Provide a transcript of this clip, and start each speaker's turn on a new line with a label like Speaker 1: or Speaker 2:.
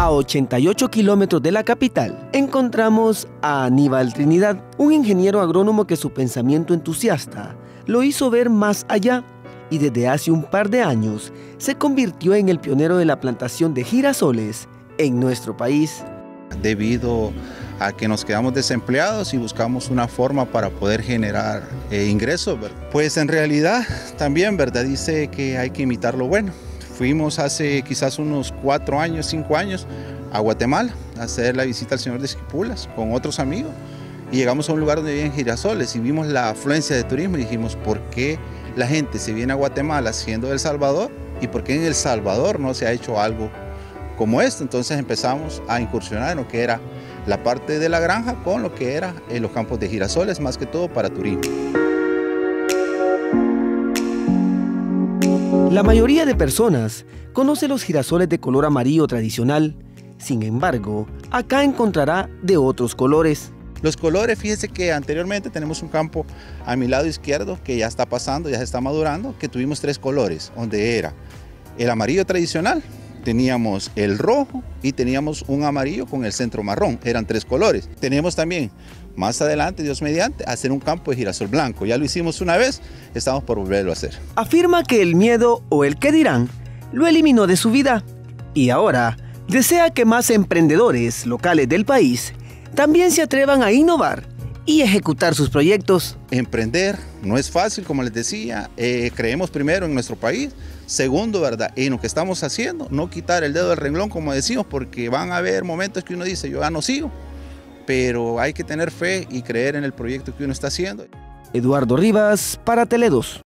Speaker 1: A 88 kilómetros de la capital, encontramos a Aníbal Trinidad, un ingeniero agrónomo que su pensamiento entusiasta lo hizo ver más allá y desde hace un par de años se convirtió en el pionero de la plantación de girasoles en nuestro país.
Speaker 2: Debido a que nos quedamos desempleados y buscamos una forma para poder generar ingresos, ¿verdad? Pues en realidad también, ¿verdad? Dice que hay que imitar lo bueno. Fuimos hace quizás unos 4 años, 5 años a Guatemala a hacer la visita al Señor de Esquipulas con otros amigos y llegamos a un lugar donde vivían girasoles y vimos la afluencia de turismo y dijimos, ¿por qué la gente se viene a Guatemala siendo de El Salvador y por qué en El Salvador no se ha hecho algo como esto? Entonces empezamos a incursionar en lo que era la parte de la granja con lo que era los campos de girasoles, más que todo para turismo.
Speaker 1: La mayoría de personas conoce los girasoles de color amarillo tradicional. Sin embargo, acá encontrará de otros colores.
Speaker 2: Los colores, fíjese que anteriormente tenemos un campo a mi lado izquierdo que ya está pasando, ya se está madurando, que tuvimos 3 colores, donde era el amarillo tradicional, teníamos el rojo y teníamos un amarillo con el centro marrón, eran 3 colores. Tenemos también, más adelante, Dios mediante, hacer un campo de girasol blanco. Ya lo hicimos una vez, estamos por volverlo a hacer.
Speaker 1: Afirma que el miedo o el qué dirán lo eliminó de su vida y ahora desea que más emprendedores locales del país también se atrevan a innovar y ejecutar sus proyectos.
Speaker 2: Emprender no es fácil, como les decía, creemos primero en nuestro país, segundo, ¿verdad?, en lo que estamos haciendo, no quitar el dedo del renglón, como decimos, porque van a haber momentos que uno dice, yo ya no sigo, pero hay que tener fe y creer en el proyecto que uno está haciendo.
Speaker 1: Eduardo Rivas para Tele 2.